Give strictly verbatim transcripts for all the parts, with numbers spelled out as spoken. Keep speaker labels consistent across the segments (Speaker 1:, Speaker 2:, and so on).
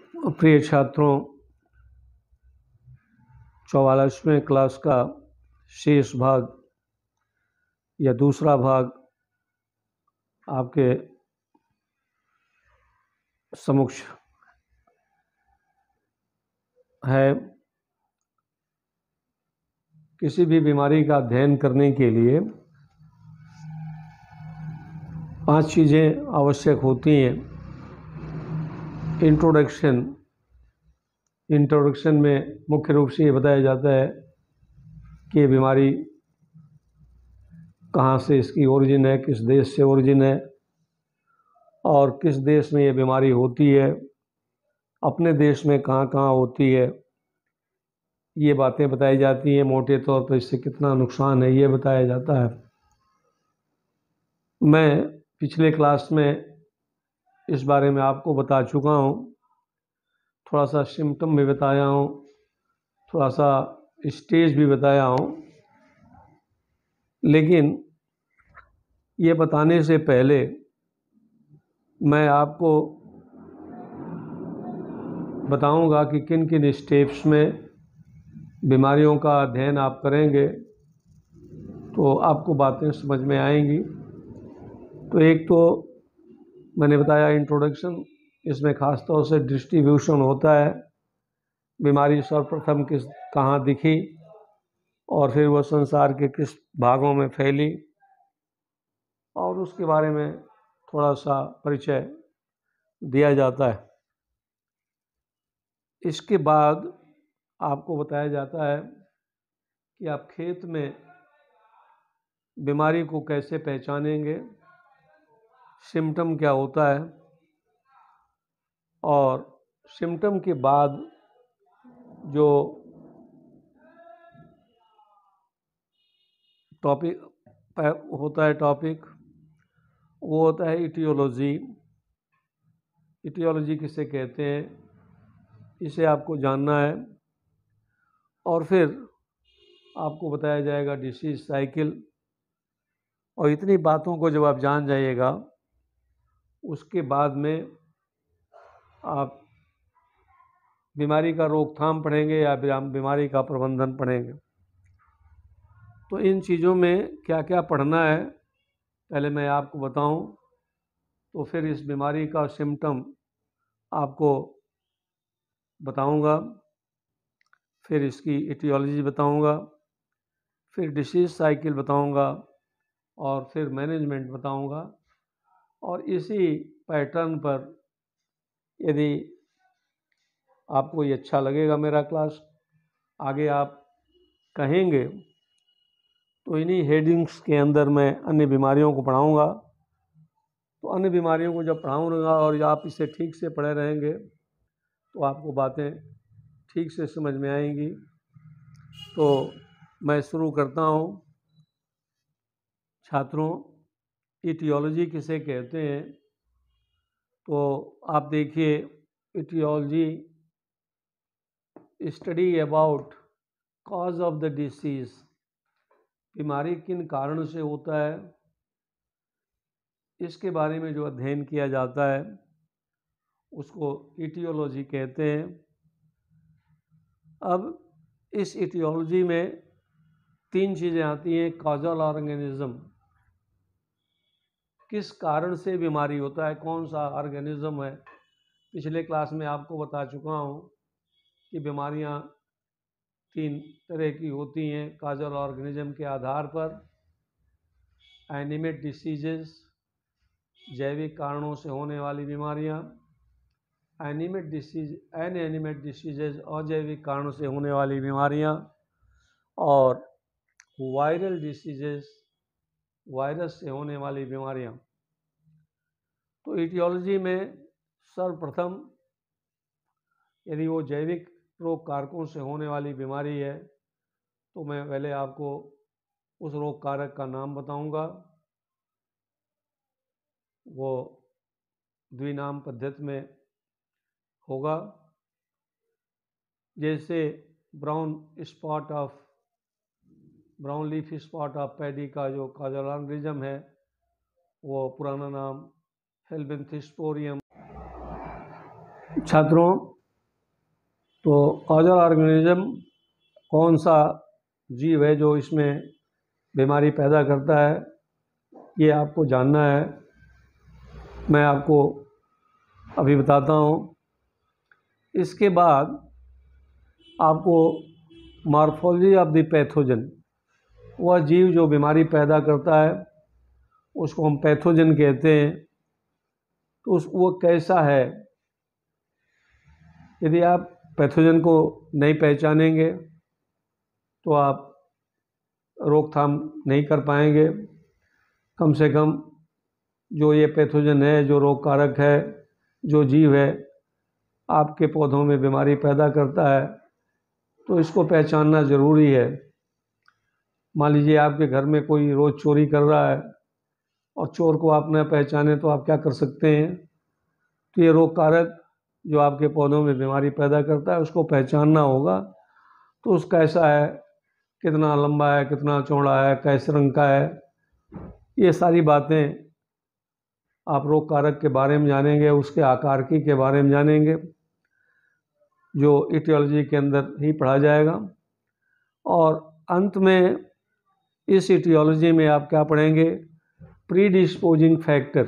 Speaker 1: प्रिय छात्रों, चौवालीसवें क्लास का शेष भाग या दूसरा भाग आपके समक्ष है। किसी भी बीमारी का अध्ययन करने के लिए पांच चीज़ें आवश्यक होती हैं। इंट्रोडक्शन इंट्रोडक्शन में मुख्य रूप से ये बताया जाता है कि ये बीमारी कहाँ से इसकी ओरिजिन है, किस देश से ओरिजिन है और किस देश में ये बीमारी होती है, अपने देश में कहाँ कहाँ होती है, ये बातें बताई जाती हैं। मोटे तौर पर इससे कितना नुकसान है ये बताया जाता है। मैं पिछले क्लास में इस बारे में आपको बता चुका हूँ, थोड़ा सा सिम्टम भी बताया हूँ, थोड़ा सा स्टेज भी बताया हूँ। लेकिन ये बताने से पहले मैं आपको बताऊंगा कि किन किन स्टेप्स में बीमारियों का अध्ययन आप करेंगे तो आपको बातें समझ में आएंगी। तो एक तो मैंने बताया इंट्रोडक्शन, इसमें ख़ास तौर से डिस्ट्रीब्यूशन होता है। बीमारी सर्वप्रथम किस कहाँ दिखी और फिर वह संसार के किस भागों में फैली और उसके बारे में थोड़ा सा परिचय दिया जाता है। इसके बाद आपको बताया जाता है कि आप खेत में बीमारी को कैसे पहचानेंगे, सिम्टम क्या होता है और सिम्टम के बाद जो टॉपिक होता है टॉपिक वो होता है इटियोलॉजी। इटियोलॉजी किसे कहते हैं इसे आपको जानना है। और फिर आपको बताया जाएगा डिसीज साइकिल। और इतनी बातों को जब आप जान जाइएगा उसके बाद में आप बीमारी का रोकथाम पढ़ेंगे या बीमारी का प्रबंधन पढ़ेंगे। तो इन चीज़ों में क्या क्या पढ़ना है पहले मैं आपको बताऊं, तो फिर इस बीमारी का सिम्टम आपको बताऊंगा, फिर इसकी इटियोलॉजी बताऊंगा, फिर डिसीज साइकिल बताऊंगा और फिर मैनेजमेंट बताऊंगा। और इसी पैटर्न पर यदि आपको ये अच्छा लगेगा मेरा क्लास, आगे आप कहेंगे तो इन्हीं हेडिंग्स के अंदर मैं अन्य बीमारियों को पढ़ाऊंगा। तो अन्य बीमारियों को जब पढ़ाऊंगा और आप इसे ठीक से पढ़े रहेंगे तो आपको बातें ठीक से समझ में आएंगी। तो मैं शुरू करता हूँ। छात्रों, इटियोलॉजी किसे कहते हैं तो आप देखिए, etiology study about cause of the disease, बीमारी किन कारण से होता है इसके बारे में जो अध्ययन किया जाता है उसको इटियोलॉजी कहते हैं। अब इस इटियोलॉजी में तीन चीज़ें आती हैं। कॉजल ऑर्गेनिज्म, किस कारण से बीमारी होता है, कौन सा ऑर्गेनिज्म है। पिछले क्लास में आपको बता चुका हूँ कि बीमारियाँ तीन तरह की होती हैं कॉजल ऑर्गेनिज्म के आधार पर। एनिमेट डिसीजेस, जैविक कारणों से होने वाली बीमारियाँ, animate disease inanimate diseases, अजैविक कारणों से होने वाली बीमारियाँ, और वायरल डिसीजेस, वायरस से होने वाली बीमारियाँ। तो इटियोलॉजी में सर्वप्रथम यदि वो जैविक रोग कारकों से होने वाली बीमारी है तो मैं पहले आपको उस रोग कारक का नाम बताऊंगा। वो द्विनाम पद्धति में होगा। जैसे brown spot of brown leaf spot of paddy का जो कॉजल ऑर्गेनिज्म है वो पुराना नाम हेल्मिंथिस्पोरियम। छात्रों, तो कॉजल ऑर्गेनिज्म कौन सा जीव है जो इसमें बीमारी पैदा करता है, ये आपको जानना है। मैं आपको अभी बताता हूँ। इसके बाद आपको मॉर्फोलॉजी ऑफ द पैथोजन, वह जीव जो बीमारी पैदा करता है उसको हम पैथोजन कहते हैं। तो उस वो कैसा है, यदि आप पैथोजन को नहीं पहचानेंगे तो आप रोकथाम नहीं कर पाएंगे। कम से कम जो ये पैथोजन है, जो रोग कारक है, जो जीव है आपके पौधों में बीमारी पैदा करता है, तो इसको पहचानना ज़रूरी है। मान लीजिए आपके घर में कोई रोज़ चोरी कर रहा है और चोर को आप न पहचाने तो आप क्या कर सकते हैं। तो ये रोग कारक जो आपके पौधों में बीमारी पैदा करता है उसको पहचानना होगा। तो उसका कैसा है, कितना लंबा है, कितना चौड़ा है, कैसे रंग का है, ये सारी बातें आप रोग कारक के बारे में जानेंगे, उसके आकारकी के बारे में जानेंगे, जो इटियोलॉजी के अंदर ही पढ़ा जाएगा। और अंत में इस इटियोलॉजी में आप क्या पढ़ेंगे, प्रीडिस्पोजिंग फैक्टर।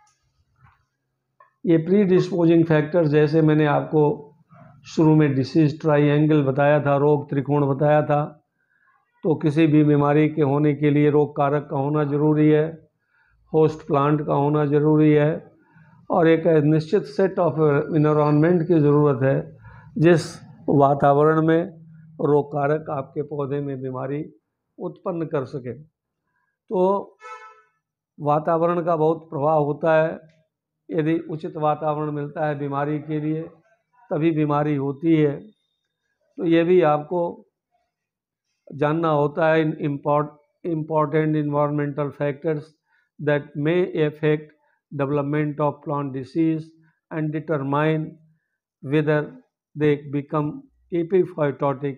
Speaker 1: ये प्रीडिस्पोजिंग फैक्टर, जैसे मैंने आपको शुरू में डिसीज ट्राइएंगल बताया था, रोग त्रिकोण बताया था, तो किसी भी बीमारी के होने के लिए रोग कारक का होना ज़रूरी है, होस्ट प्लांट का होना ज़रूरी है, और एक निश्चित सेट ऑफ इन्वायरमेंट की ज़रूरत है जिस वातावरण में रोग कारक आपके पौधे में बीमारी उत्पन्न कर सके। तो वातावरण का बहुत प्रभाव होता है। यदि उचित वातावरण मिलता है बीमारी के लिए तभी बीमारी होती है। तो ये भी आपको जानना होता है, important environmental factors that may affect development of plant disease and determine whether they become epiphytotic।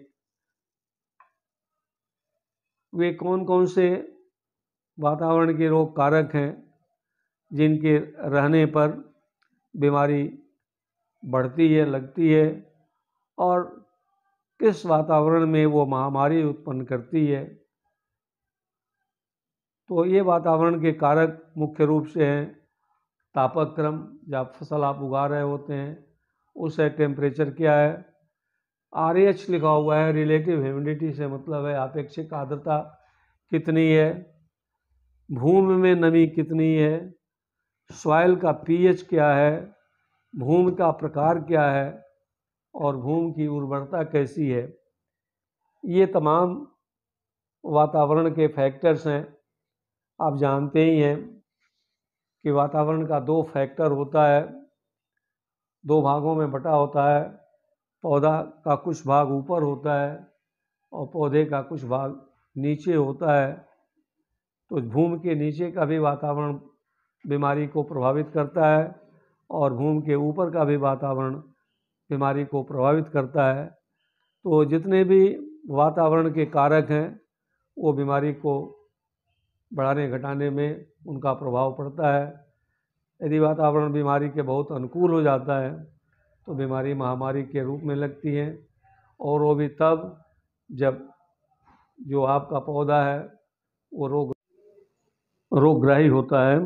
Speaker 1: वे कौन कौन से वातावरण के रोग कारक हैं जिनके रहने पर बीमारी बढ़ती है, लगती है, और किस वातावरण में वो महामारी उत्पन्न करती है। तो ये वातावरण के कारक मुख्य रूप से हैं तापक्रम, जब फसल आप उगा रहे होते हैं उस है टेम्परेचर क्या है, आर एच लिखा हुआ है, रिलेटिव ह्यूमिडिटी से मतलब है आपेक्षिक आर्द्रता कितनी है, भूमि में नमी कितनी है, सॉइल का पीएच क्या है, भूमि का प्रकार क्या है, और भूमि की उर्वरता कैसी है। ये तमाम वातावरण के फैक्टर्स हैं। आप जानते ही हैं कि वातावरण का दो फैक्टर होता है, दो भागों में बटा होता है। पौधा का कुछ भाग ऊपर होता है और पौधे का कुछ भाग नीचे होता है। तो भूमि के नीचे का भी वातावरण बीमारी को प्रभावित करता है और भूमि के ऊपर का भी वातावरण बीमारी को प्रभावित करता है। तो जितने भी वातावरण के कारक हैं वो बीमारी को बढ़ाने घटाने में उनका प्रभाव पड़ता है। यदि वातावरण बीमारी के बहुत अनुकूल हो जाता है तो बीमारी महामारी के रूप में लगती है, और वो भी तब जब जो आपका पौधा है वो रोग रोगग्राही होता है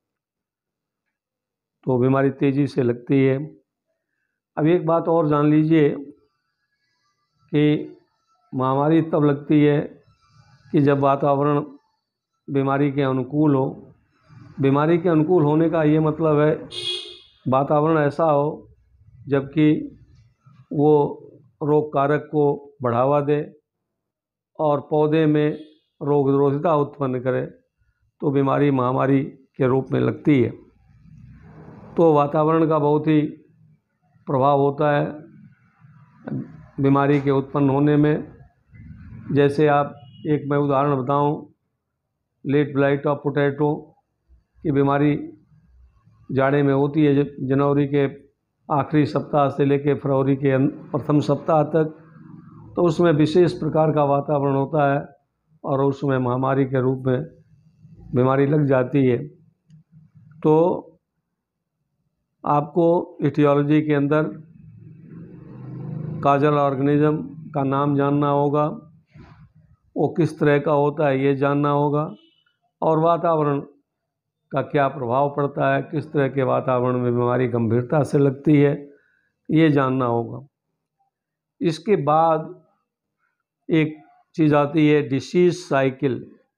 Speaker 1: तो बीमारी तेज़ी से लगती है। अब एक बात और जान लीजिए कि महामारी तब लगती है कि जब वातावरण बीमारी के अनुकूल हो। बीमारी के अनुकूल होने का ये मतलब है वातावरण ऐसा हो जबकि वो रोग कारक को बढ़ावा दे और पौधे में रोग निरोधकता उत्पन्न करे, तो बीमारी महामारी के रूप में लगती है। तो वातावरण का बहुत ही प्रभाव होता है बीमारी के उत्पन्न होने में। जैसे आप एक मैं उदाहरण बताऊं, लेट ब्लाइट ऑफ पोटैटो की बीमारी जाड़े में होती है, जनवरी के आखिरी सप्ताह से लेकर फरवरी के प्रथम सप्ताह तक। तो उसमें विशेष प्रकार का वातावरण होता है और उसमें महामारी के रूप में बीमारी लग जाती है। तो आपको इटियोलॉजी के अंदर काजल ऑर्गेनिज्म का नाम जानना होगा, वो किस तरह का होता है ये जानना होगा, और वातावरण का क्या प्रभाव पड़ता है, किस तरह के वातावरण में बीमारी गंभीरता से लगती है, ये जानना होगा। इसके बाद एक चीज़ आती है डिसीज साइकिल,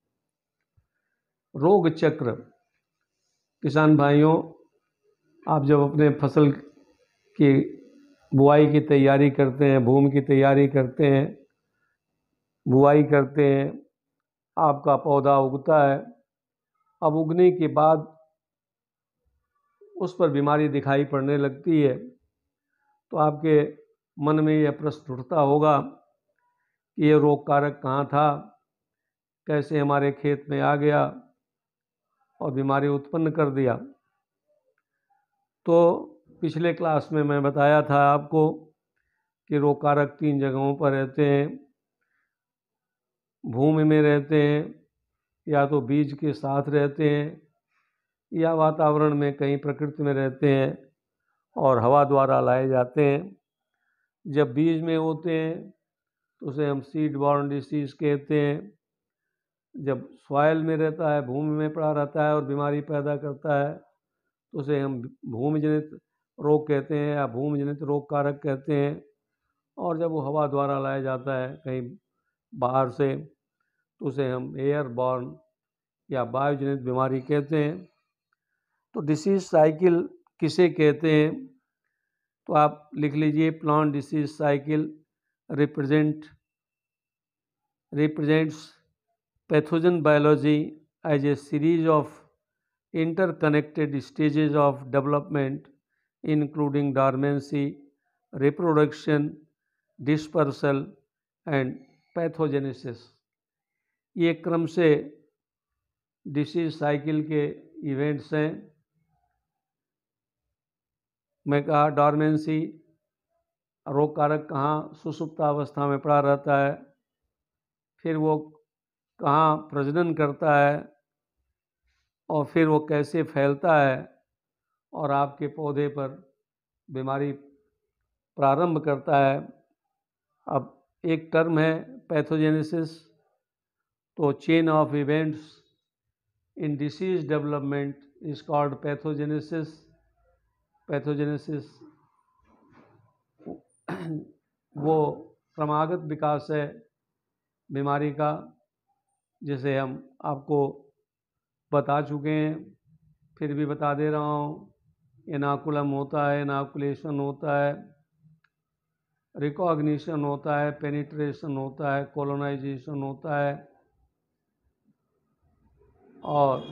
Speaker 1: रोग चक्र। किसान भाइयों, आप जब अपने फसल की बुआई की तैयारी करते हैं, भूमि की तैयारी करते हैं, बुआई करते हैं, आपका पौधा उगता है। अब उगने के बाद उस पर बीमारी दिखाई पड़ने लगती है, तो आपके मन में यह प्रश्न उठता होगा कि ये रोग कारक कहाँ था, कैसे हमारे खेत में आ गया और बीमारी उत्पन्न कर दिया। तो पिछले क्लास में मैं बताया था आपको कि रोग कारक तीन जगहों पर रहते हैं। भूमि में रहते हैं, या तो बीज के साथ रहते हैं, या वातावरण में कहीं प्रकृति में रहते हैं और हवा द्वारा लाए जाते हैं। जब बीज में होते हैं तो उसे हम सीड बॉर्न डिसीज कहते हैं। जब सॉइल में रहता है, भूमि में पड़ा रहता है और बीमारी पैदा करता है, तो उसे हम भूमि जनित रोग कहते हैं या भूमि जनित रोग कारक कहते हैं। और जब वो हवा द्वारा लाया जाता है कहीं बाहर से, तो उसे हम एयर बॉर्न या वायुजनित बीमारी कहते हैं। तो डिसीज साइकिल किसे कहते हैं, तो आप लिख लीजिए, plant disease cycle represent represents pathogen biology as a series of interconnected stages of development including dormancy, reproduction, dispersal and pathogenesis। ये क्रम से डिसीज साइकिल के इवेंट्स हैं। मैं कहा डॉर्मेंसी, रोग कारक कहाँ सुसुप्तावस्था में पड़ा रहता है, फिर वो कहाँ प्रजनन करता है और फिर वो कैसे फैलता है और आपके पौधे पर बीमारी प्रारंभ करता है। अब एक टर्म है पैथोजेनेसिस। तो chain of events in disease development is called pathogenesis. Pathogenesis वो क्रमागत विकास है बीमारी का, जिसे हम आपको बता चुके हैं, फिर भी बता दे रहा हूँ। इनाकुलम होता है, इनाकुलेशन होता है, रिकॉग्निशन होता है, पेनिट्रेशन होता है, कोलोनाइजेशन होता है, और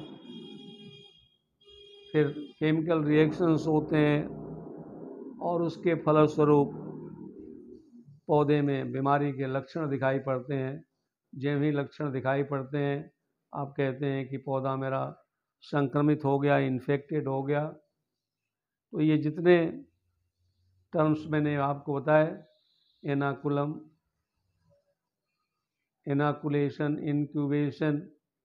Speaker 1: फिर केमिकल रिएक्शंस होते हैं, और उसके फलस्वरूप पौधे में बीमारी के लक्षण दिखाई पड़ते हैं। जब भी लक्षण दिखाई पड़ते हैं, आप कहते हैं कि पौधा मेरा संक्रमित हो गया, इन्फेक्टेड हो गया। तो ये जितने टर्म्स मैंने आपको बताए, inoculum, inoculation, incubation,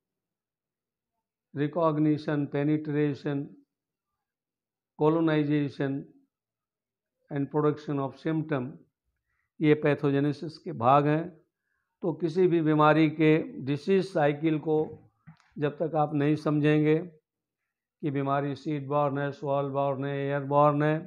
Speaker 1: recognition, penetration, colonization and production of symptom, ये पैथोजेनेसिस के भाग हैं। तो किसी भी बीमारी के डिसीज साइकिल को जब तक आप नहीं समझेंगे कि बीमारी सीड बॉर्न है, सॉइल बॉर्न है, एयर बॉर्न है,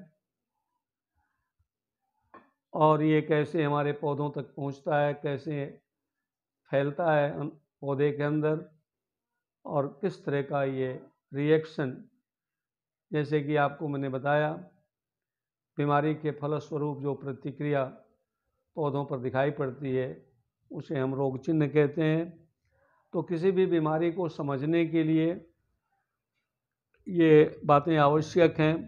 Speaker 1: और ये कैसे हमारे पौधों तक पहुंचता है, कैसे फैलता है पौधे के अंदर, और किस तरह का ये रिएक्शन, जैसे कि आपको मैंने बताया, बीमारी के फलस्वरूप जो प्रतिक्रिया पौधों पर दिखाई पड़ती है, उसे हम रोग चिन्ह कहते हैं। तो किसी भी बीमारी को समझने के लिए ये बातें आवश्यक हैं।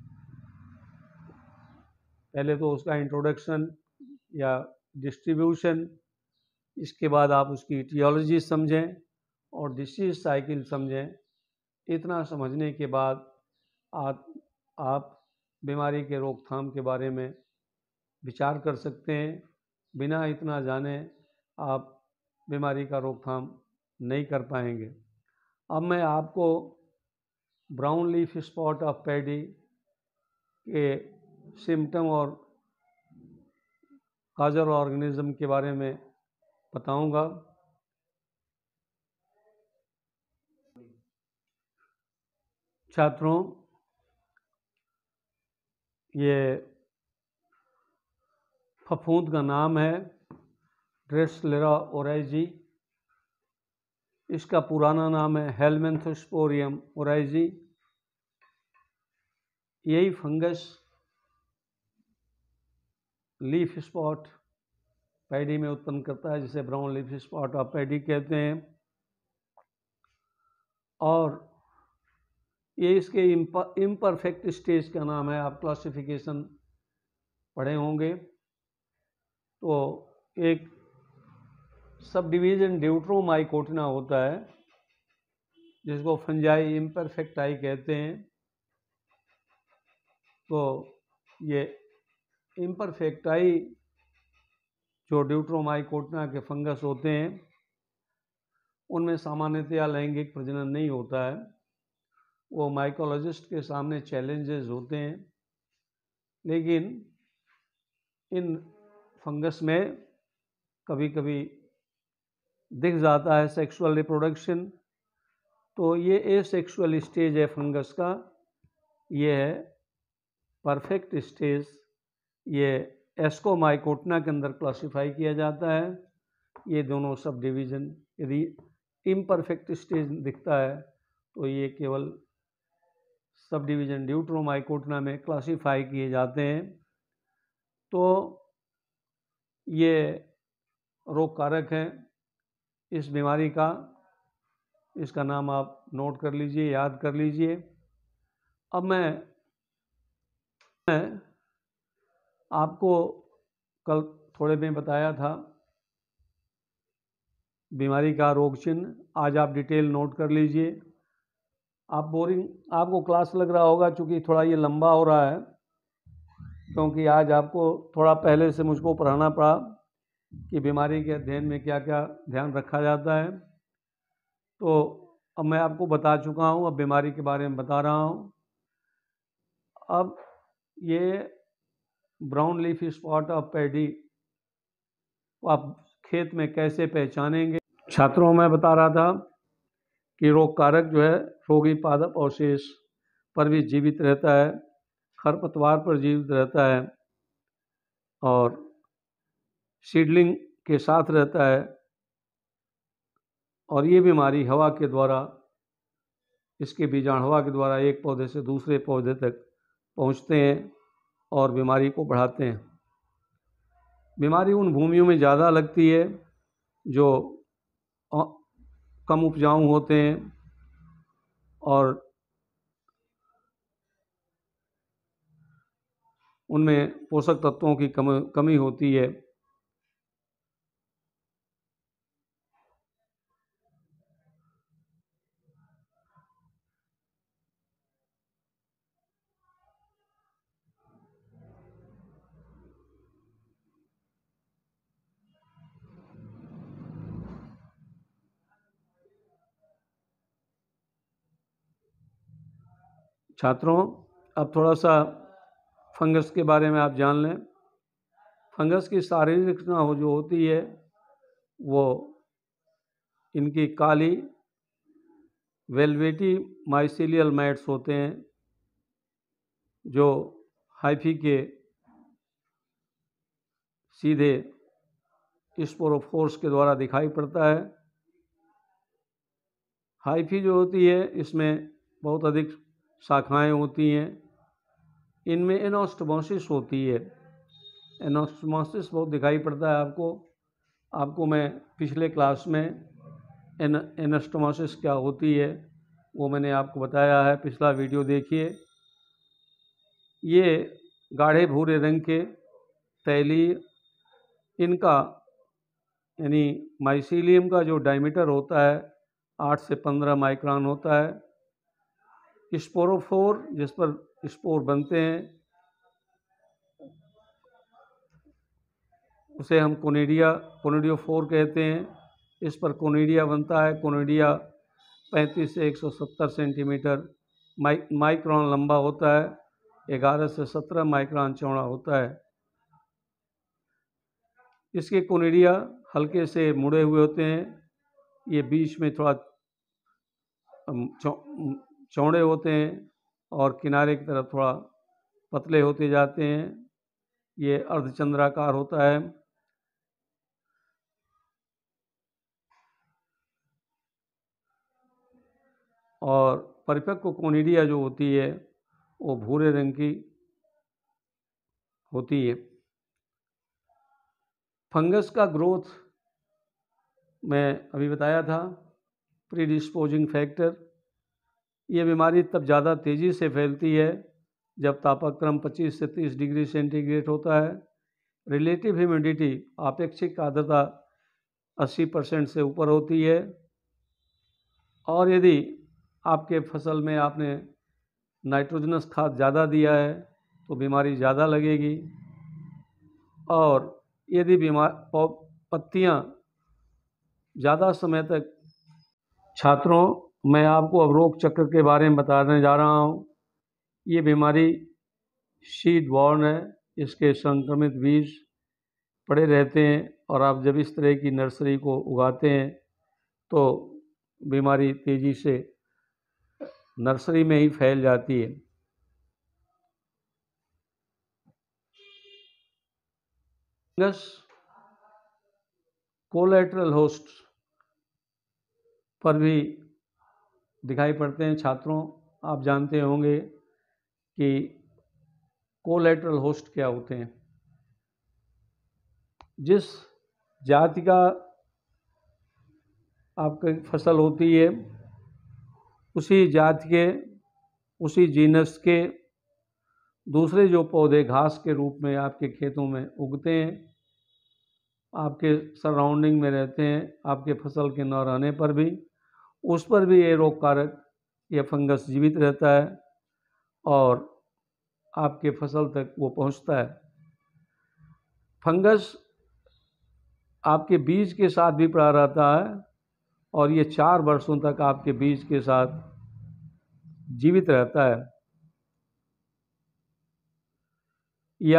Speaker 1: पहले तो उसका इंट्रोडक्शन या डिस्ट्रीब्यूशन, इसके बाद आप उसकी इटियोलॉजी समझें और डिसीज साइकिल समझें। इतना समझने के बाद आप आप बीमारी के रोकथाम के बारे में विचार कर सकते हैं। बिना इतना जाने आप बीमारी का रोकथाम नहीं कर पाएंगे। अब मैं आपको brown leaf spot of paddy के सिम्टम और काजल ऑर्गेनिज्म के बारे में बताऊंगा। छात्रों, ये फफूंद का नाम है ड्रेसलेरा ओराइजी। इसका पुराना नाम है हेलमिंथोस्पोरियम ओराइजी। यही फंगस लीफ स्पॉट पैडी में उत्पन्न करता है, जिसे brown leaf spot of paddy कहते हैं। और ये इसके इम्परफेक्ट स्टेज का नाम है, आप क्लासिफिकेशन पढ़े होंगे। तो एक सब डिवीज़न ड्यूट्रोमाइकोटिना होता है, जिसको फंजाई इम्परफेक्टाई कहते हैं। तो ये इम्परफेक्टाई जो ड्यूट्रोमाइकोटिना के फंगस होते हैं, उनमें सामान्यतया लैंगिक प्रजनन नहीं होता है। वो माइकोलॉजिस्ट के सामने चैलेंजेस होते हैं, लेकिन इन फंगस में कभी कभी दिख जाता है सेक्सुअल रिप्रोडक्शन। तो ये एसेक्सुअल स्टेज है फंगस का, ये है परफेक्ट स्टेज। ये एस्कोमाइकोटिना के अंदर क्लासिफाई किया जाता है। ये दोनों सब डिवीज़न, यदि इम्परफेक्ट स्टेज दिखता है तो ये केवल सब डिवीज़न ड्यूट्रोमाइकोटिना में क्लासिफाई किए जाते हैं। तो ये रोग कारक हैं इस बीमारी का। इसका नाम आप नोट कर लीजिए, याद कर लीजिए। अब मैं मैं आपको कल थोड़े में बताया था बीमारी का रोग चिन्ह। आज आप डिटेल नोट कर लीजिए। आप बोरिंग आपको क्लास लग रहा होगा, क्योंकि थोड़ा ये लंबा हो रहा है, क्योंकि आज आपको थोड़ा पहले से मुझको पढ़ाना पड़ा कि बीमारी के अध्ययन में क्या क्या ध्यान रखा जाता है। तो अब मैं आपको बता चुका हूँ, अब बीमारी के बारे में बता रहा हूँ। अब ये brown leafy spot of paddy को आप खेत में कैसे पहचानेंगे। छात्रों, मैं बता रहा था कि रोग कारक जो है रोगी पादप अवशेष पर भी जीवित रहता है, खरपतवार पर जीवित रहता है और सीडलिंग के साथ रहता है। और ये बीमारी हवा के द्वारा, इसके बीजाणु हवा के द्वारा एक पौधे से दूसरे पौधे तक पहुंचते हैं और बीमारी को बढ़ाते हैं। बीमारी उन भूमियों में ज़्यादा लगती है जो कम उपजाऊ होते हैं और उनमें पोषक तत्वों की कम कमी होती है। छात्रों, अब थोड़ा सा फंगस के बारे में आप जान लें। फंगस की शारीरिक रचना हो जो होती है, वो इनकी काली वेलवेटी माइसीलियल मैट्स होते हैं, जो हाइफी के सीधे स्पोरोफोर्स के द्वारा दिखाई पड़ता है। हाइफी जो होती है, इसमें बहुत अधिक शाखाएं होती हैं। इनमें एनोस्टोमोसिस होती है। एनोस्टोमोसिस बहुत दिखाई पड़ता है आपको। आपको मैं पिछले क्लास में एन एनोस्टोमोसिस क्या होती है वो मैंने आपको बताया है, पिछला वीडियो देखिए। ये गाढ़े भूरे रंग के तैली, इनका यानी माइसीलियम का जो डायमीटर होता है आठ से पंद्रह माइक्रोन होता है। स्पोरोफोर, जिस पर स्पोर बनते हैं, उसे हम कोनिडिया कोनिडियोफोर कहते हैं। इस पर कोनिडिया बनता है। कोनिडिया पैंतीस से एक सौ सत्तर सेंटीमीटर माइ माइक्रोन लंबा होता है, ग्यारह से सत्रह माइक्रोन चौड़ा होता है। इसके कोनिडिया हल्के से मुड़े हुए होते हैं, ये बीच में थोड़ा चौड़े होते हैं और किनारे की तरफ थोड़ा पतले होते जाते हैं। ये अर्धचंद्राकार होता है। और परिपक्व कोनिडिया जो होती है वो भूरे रंग की होती है। फंगस का ग्रोथ मैं अभी बताया था, प्रीडिस्पोजिंग फैक्टर। ये बीमारी तब ज़्यादा तेज़ी से फैलती है जब तापक्रम पच्चीस से तीस डिग्री सेंटीग्रेड होता है। रिलेटिव ह्यूमिडिटी, आपेक्षिक आर्द्रता अस्सी परसेंट से ऊपर होती है। और यदि आपके फसल में आपने नाइट्रोजनस खाद ज़्यादा दिया है तो बीमारी ज़्यादा लगेगी। और यदि बीमार पत्तियाँ ज़्यादा समय तक, छात्रों मैं आपको अब रोग चक्र के बारे में बताने जा रहा हूँ। ये बीमारी सीड बॉर्न है, इसके संक्रमित बीज पड़े रहते हैं और आप जब इस तरह की नर्सरी को उगाते हैं तो बीमारी तेज़ी से नर्सरी में ही फैल जाती है। फंगस कोलैटरल होस्ट पर भी दिखाई पड़ते हैं। छात्रों आप जानते होंगे कि कोलैटरल होस्ट क्या होते हैं। जिस जाति का आपकी फसल होती है उसी जाति के, उसी जीनस के दूसरे जो पौधे घास के रूप में आपके खेतों में उगते हैं, आपके सराउंडिंग में रहते हैं, आपके फसल के न रहने पर भी उस पर भी ये रोग कारक या फंगस जीवित रहता है और आपके फसल तक वो पहुंचता है। फंगस आपके बीज के साथ भी पड़ा रहता है और ये चार वर्षों तक आपके बीज के साथ जीवित रहता है। या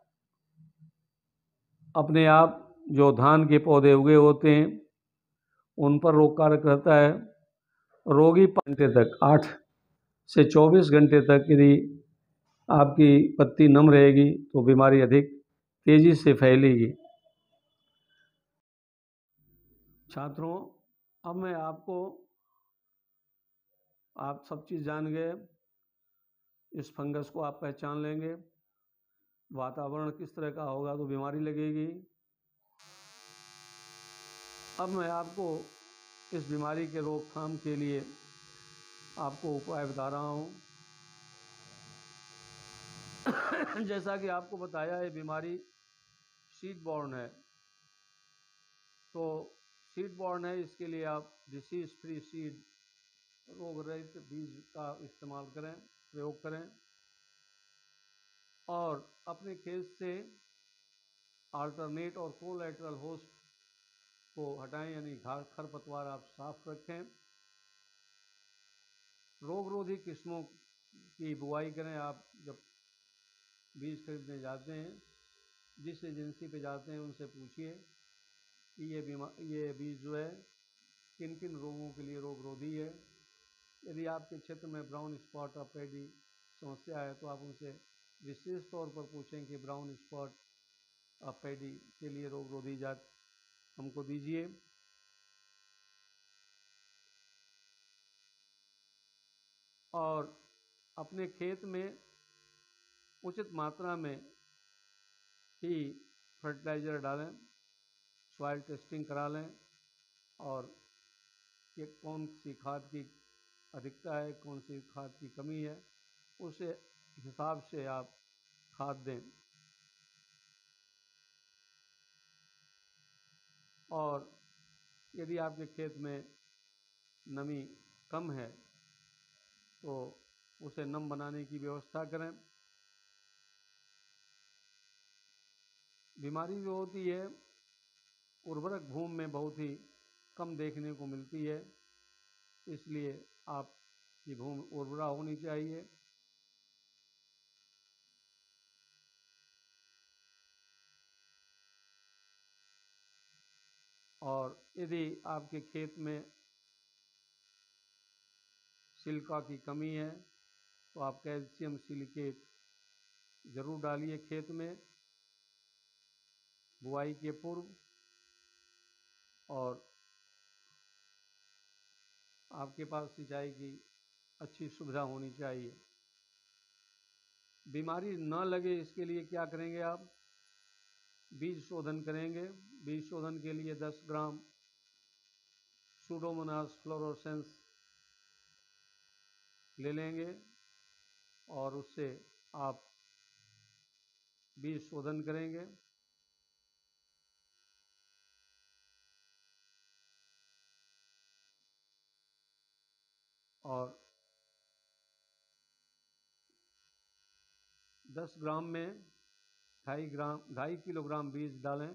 Speaker 1: अपने आप जो धान के पौधे उगे होते हैं उन पर रोग कारक रहता है। रोगी घंटे तक, आठ से चौबीस घंटे तक यदि आपकी पत्ती नम रहेगी तो बीमारी अधिक तेज़ी से फैलेगी। छात्रों अब मैं आपको, आप सब चीज़ जान गए, इस फंगस को आप पहचान लेंगे, वातावरण किस तरह का होगा तो बीमारी लगेगी। अब मैं आपको इस बीमारी के रोकथाम के लिए आपको उपाय बता रहा हूँ। जैसा कि आपको बताया है बीमारी सीड बॉर्न है, तो सीड बॉर्न है, इसके लिए आप डिसीज फ्री सीड, रोग रहित बीज का इस्तेमाल करें, प्रयोग करें और अपने खेत से अल्टरनेट और कोलैटरल होस्ट को हटाएं, यानी घास खरपतवार आप साफ रखें। रोग रोधी किस्मों की बुआई करें। आप जब बीज खरीदने जाते हैं, जिस एजेंसी पे जाते हैं उनसे पूछिए कि ये बीमा ये बीज जो है किन किन रोगों के लिए रोग रोधी है। यदि आपके क्षेत्र में ब्राउन स्पॉट ऑफ पैडी समस्या है तो आप उनसे विशेष तौर पर पूछें कि ब्राउन स्पॉट ऑफ पैडी के लिए रोग रोधी जात हमको दीजिए। और अपने खेत में उचित मात्रा में ही फर्टिलाइज़र डालें, सॉइल टेस्टिंग करा लें और कि कौन सी खाद की अधिकता है, कौन सी खाद की कमी है, उस हिसाब से आप खाद दें। और यदि आपके खेत में नमी कम है तो उसे नम बनाने की व्यवस्था करें। बीमारी जो होती है उर्वरक भूमि में बहुत ही कम देखने को मिलती है, इसलिए आपकी भूमि उर्वरा होनी चाहिए। और यदि आपके खेत में सिलिका की कमी है तो आप कैल्शियम सिलिकेट ज़रूर डालिए खेत में बुआई के पूर्व। और आपके पास सिंचाई की अच्छी सुविधा होनी चाहिए। बीमारी न लगे इसके लिए क्या करेंगे आप? बीज शोधन करेंगे। बीज शोधन के लिए दस ग्राम सूडोमोनास फ्लोरोसेंस ले लेंगे और उससे आप बीज शोधन करेंगे। और दस ग्राम में ढाई ग्राम ढाई किलोग्राम बीज डालें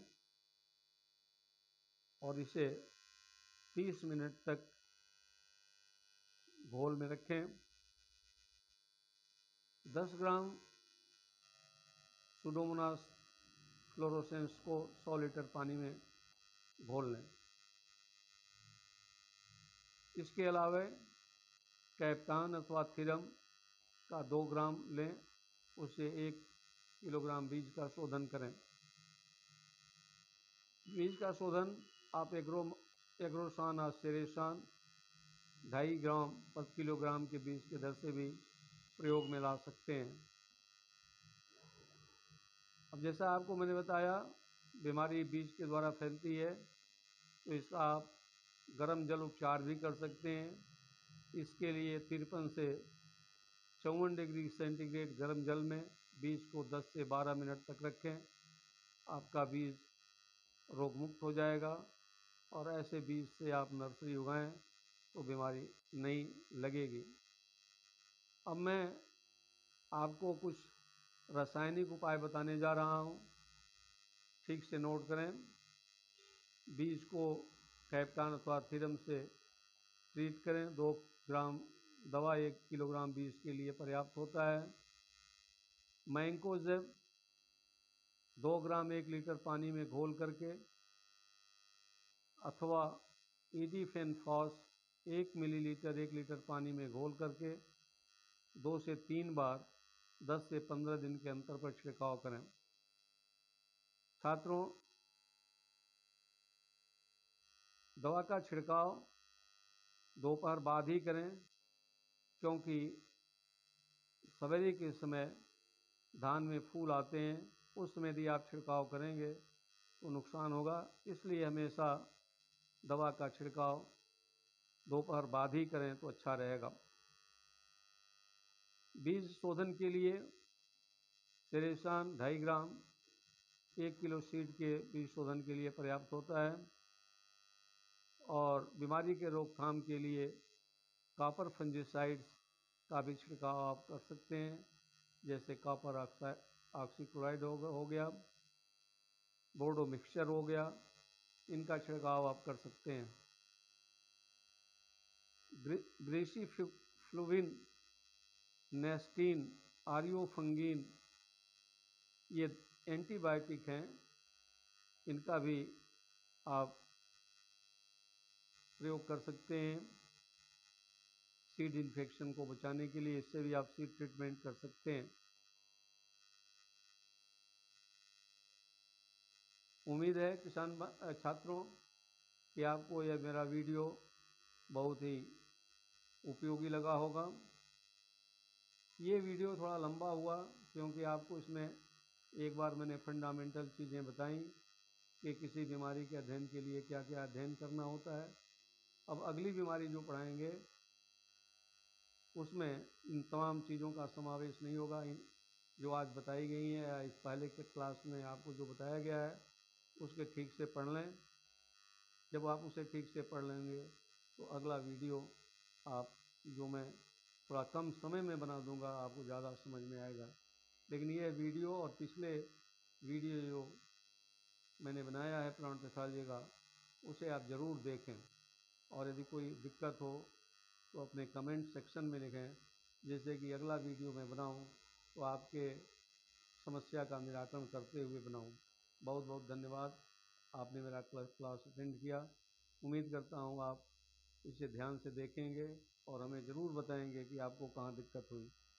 Speaker 1: और इसे तीस मिनट तक घोल में रखें। दस ग्राम सूडोमोनास फ्लोरोसेंस को सौ लीटर पानी में घोल लें। इसके अलावा कैप्टान अथवा थीरम का दो ग्राम लें, उससे एक किलोग्राम बीज का शोधन करें। बीज का शोधन आप एग्रो एग्रोसान और सेरेसान ढाई ग्राम प्रति किलोग्राम के बीज के दर से भी प्रयोग में ला सकते हैं। अब जैसा आपको मैंने बताया बीमारी बीज के द्वारा फैलती है, तो इसका आप गर्म जल उपचार भी कर सकते हैं। इसके लिए तिरपन से चौवन डिग्री सेंटीग्रेड गर्म जल में बीज को दस से बारह मिनट तक रखें। आपका बीज रोगमुक्त हो जाएगा और ऐसे बीज से आप नर्सरी उगाएं तो बीमारी नहीं लगेगी। अब मैं आपको कुछ रासायनिक उपाय बताने जा रहा हूं, ठीक से नोट करें। बीज को कैप्टान अथवा थीरम से ट्रीट करें। दो ग्राम दवा एक किलोग्राम बीज के लिए पर्याप्त होता है। मैंकोजेब दो ग्राम एक लीटर पानी में घोल करके अथवा ईडीफेनफॉस एक मिलीलीटर एक लीटर पानी में घोल करके दो से तीन बार दस से पंद्रह दिन के अंतर पर छिड़काव करें। छात्रों, दवा का छिड़काव दोपहर बाद ही करें, क्योंकि सवेरे के समय धान में फूल आते हैं, उस समय यदि आप छिड़काव करेंगे तो नुकसान होगा। इसलिए हमेशा दवा का छिड़काव दोपहर बाद ही करें तो अच्छा रहेगा। बीज शोधन के लिए सेरेसान ढाई ग्राम एक किलो सीड के बीज शोधन के लिए पर्याप्त होता है। और बीमारी के रोकथाम के लिए कॉपर फंजीसाइड्स का भी छिड़काव आप कर सकते हैं, जैसे कॉपर ऑक्सीक्लोराइड हो गया, बोर्डो मिक्सचर हो गया, इनका छिड़काव आप कर सकते हैं। ग्रेसिफ्लुविन, नेस्टीन, आरियोफंगीन ये एंटीबायोटिक हैं, इनका भी आप प्रयोग कर सकते हैं सीड इन्फेक्शन को बचाने के लिए। इससे भी आप सीड ट्रीटमेंट कर सकते हैं। उम्मीद है किसान छात्रों कि आपको यह मेरा वीडियो बहुत ही उपयोगी लगा होगा। ये वीडियो थोड़ा लंबा हुआ क्योंकि आपको इसमें एक बार मैंने फंडामेंटल चीज़ें बताई कि किसी बीमारी के अध्ययन के लिए क्या क्या अध्ययन करना होता है। अब अगली बीमारी जो पढ़ाएंगे उसमें इन तमाम चीज़ों का समावेश नहीं होगा। इन जो आज बताई गई हैं या इस पहले के क्लास में आपको जो बताया गया है उसके ठीक से पढ़ लें। जब आप उसे ठीक से पढ़ लेंगे तो अगला वीडियो आप जो मैं थोड़ा कम समय में बना दूंगा आपको ज़्यादा समझ में आएगा। लेकिन ये वीडियो और पिछले वीडियो जो मैंने बनाया है प्लांट पैथोलॉजी का, उसे आप ज़रूर देखें। और यदि कोई दिक्कत हो तो अपने कमेंट सेक्शन में लिखें, जैसे कि अगला वीडियो मैं बनाऊं तो आपके समस्या का निराकरण करते हुए बनाऊं। बहुत बहुत धन्यवाद। आपने मेरा क्लास क्लास अटेंड किया। उम्मीद करता हूँ आप इसे ध्यान से देखेंगे और हमें ज़रूर बताएंगे कि आपको कहाँ दिक्कत हुई।